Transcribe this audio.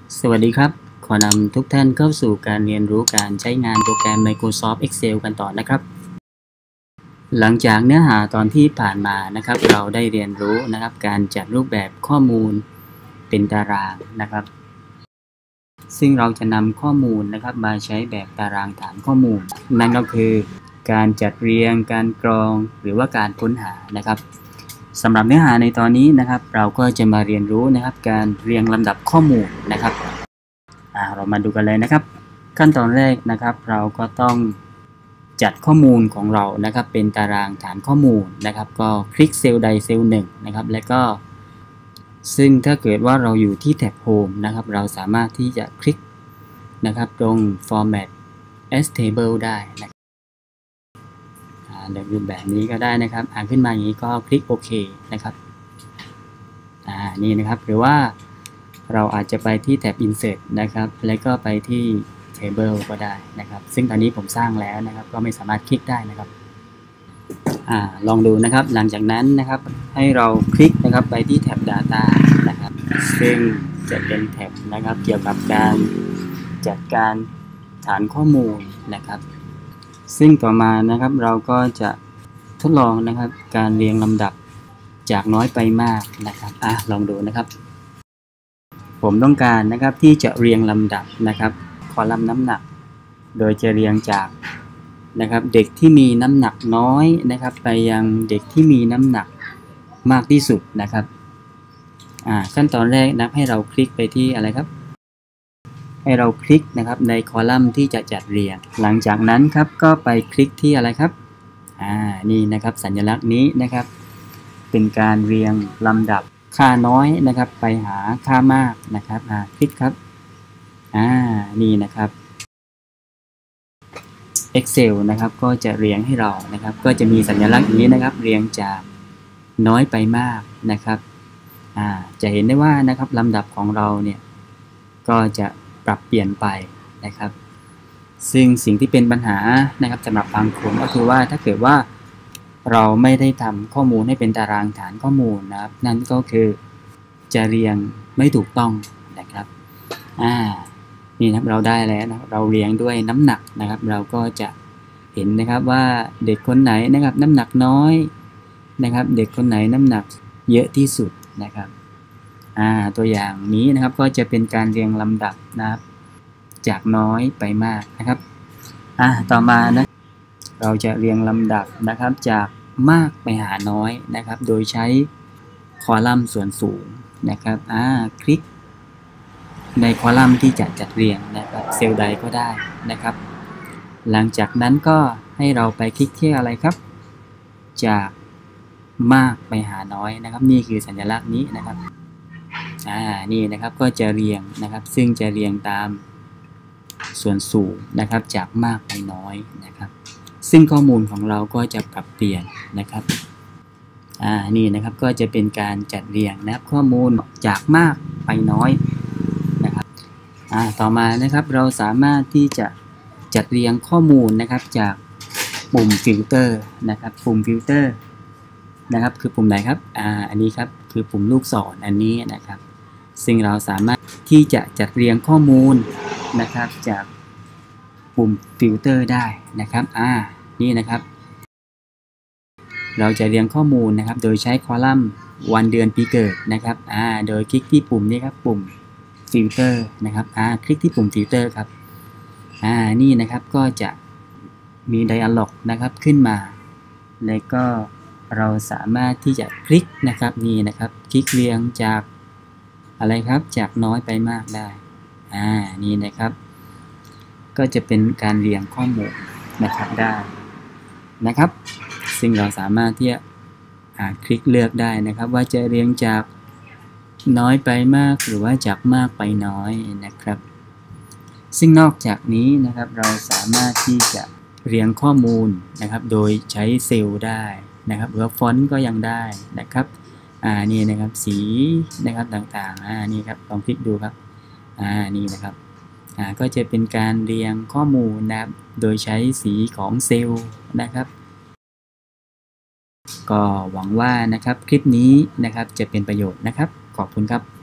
สวัสดีครับขอนำทุกท่านเข้าสู่การเรียนรู้การใช้งานโปรแกรม Microsoft Excel กันต่อนะครับหลังจากเนื้อหาตอนที่ผ่านมานะครับเราได้เรียนรู้นะครับการจัดรูปแบบข้อมูลเป็นตารางนะครับซึ่งเราจะนำข้อมูลนะครับมาใช้แบบตารางฐานข้อมูลนั่นก็คือการจัดเรียงการกรองหรือว่าการค้นหานะครับสำหรับเนื้อหาในตอนนี้นะครับเราก็จะมาเรียนรู้นะครับการเรียงลำดับข้อมูลนะครับเรามาดูกันเลยนะครับขั้นตอนแรกนะครับเราก็ต้องจัดข้อมูลของเรานะครับเป็นตารางฐานข้อมูลนะครับก็คลิกเซลล์ใดเซลล์หนึ่งนะครับแล้วก็ซึ่งถ้าเกิดว่าเราอยู่ที่แท็บ Home นะครับเราสามารถที่จะคลิกนะครับตรง Format as Table ได้นะครับเลือกแบบนี้ก็ได้นะครับขึ้นมาอย่างนี้ก็คลิกโอเคนะครับนี่นะครับหรือว่าเราอาจจะไปที่แท็บ Insert นะครับแล้วก็ไปที่ Table ก็ได้นะครับซึ่งตอนนี้ผมสร้างแล้วนะครับก็ไม่สามารถคลิกได้นะครับลองดูนะครับหลังจากนั้นนะครับให้เราคลิกนะครับไปที่แท็บ Data นะครับซึ่งจะเป็นแท็บนะครับเกี่ยวกับการจัดการฐานข้อมูลนะครับซึ่งต่อมานะครับเราก็จะทดลองนะครับการเรียงลำดับจากน้อยไปมากนะครับลองดูนะครับผมต้องการนะครับที่จะเรียงลำดับนะครับคอลัมน์น้ำหนักโดยจะเรียงจากนะครับเด็กที่มีน้ำหนักน้อยนะครับไปยังเด็กที่มีน้ำหนักมากที่สุดนะครับขั้นตอนแรกนะครับให้เราคลิกไปที่อะไรครับให้เราคลิกนะครับในคอลัมน์ที่จะจัดเรียงหลังจากนั้นครับก็ไปคลิกที่อะไรครับนี่นะครับสัญลักษณ์นี้นะครับเป็นการเรียงลำดับค่าน้อยนะครับไปหาค่ามากนะครับคลิกครับนี่นะครับ Excel นะครับก็จะเรียงให้เรานะครับก็จะมีสัญลักษณ์อย่างนี้นะครับเรียงจากน้อยไปมากนะครับจะเห็นได้ว่านะครับลำดับของเราเนี่ยก็จะปรับเปลี่ยนไปนะครับซึ่งสิ่งที่เป็นปัญหานะครับสำหรับบางคนก็คือว่าถ้าเกิดว่าเราไม่ได้ทำข้อมูลให้เป็นตารางฐานข้อมูลนะครับนั่นก็คือจะเรียงไม่ถูกต้องนะครับนี่นะครับเราได้แล้วนะเราเรียงด้วยน้ำหนักนะครับเราก็จะเห็นนะครับว่าเด็กคนไหนนะครับน้ำหนักน้อยนะครับเด็กคนไหนน้ำหนักเยอะที่สุดนะครับตัวอย่างนี้นะครับก็จะเป็นการเรียงลำดับนะครับจากน้อยไปมากนะครับต่อมานะเราจะเรียงลำดับนะครับจากมากไปหาน้อยนะครับโดยใช้คอลัมน์ส่วนสูงนะครับคลิกในคอลัมน์ที่จะจัดเรียงนะครับเซลล์ใดก็ได้นะครับหลังจากนั้นก็ให้เราไปคลิกที่อะไรครับจากมากไปหาน้อยนะครับนี่คือสัญลักษณ์นี้นะครับนี่นะครับก็จะเรียงนะครับซึ่งจะเรียงตามส่วนสูงนะครับจากมากไปน้อยนะครับซึ่งข้อมูลของเราก็จะปรับเปลี่ยนนะครับนี่นะครับก็จะเป็นการจัดเรียงนะครับข้อมูลจากมากไปน้อยนะครับต่อมานะครับเราสามารถที่จะจัดเรียงข้อมูลนะครับจากปุ่มฟิลเตอร์นะครับปุ่มฟิลเตอร์นะครับคือปุ่มไหนครับอันนี้ครับคือปุ่มลูกศรอันนี้นะครับซึ่งเราสามารถที่จะจัดเรียงข้อมูลนะครับจากปุ่มฟิลเตอร์ได้นะครับนี่นะครับเราจะเรียงข้อมูลนะครับโดยใช้คอลัมน์วันเดือนปีเกิดนะครับโดยคลิกที่ปุ่มนี้ครับปุ่มฟิลเตอร์นะครับคลิกที่ปุ่มฟิลเตอร์ครับนี่นะครับก็จะมีไดอะล็อกนะครับขึ้นมาแล้วก็เราสามารถที่จะคลิกนะครับนี่นะครับคลิกเรียงจากอะไรครับจากน้อยไปมากได้นี่นะครับก็จะเป็นการเรียงข้อมูลนะครับได้นะครับซึ่งเราสามารถที่จะคลิกเลือกได้นะครับว่าจะเรียงจากน้อยไปมากหรือว่าจากมากไปน้อยนะครับซึ่งนอกจากนี้นะครับเราสามารถที่จะเรียงข้อมูลนะครับโดยใช้เซลล์ได้นะครับหรือฟอนต์ก็ยังได้นะครับนี่นะครับสีนะครับต่างๆนี่ครับลองคลิกดูครับนี่นะครับก็จะเป็นการเรียงข้อมูลนะครับโดยใช้สีของเซลล์นะครับก็หวังว่านะครับคลิปนี้นะครับจะเป็นประโยชน์นะครับขอบคุณครับ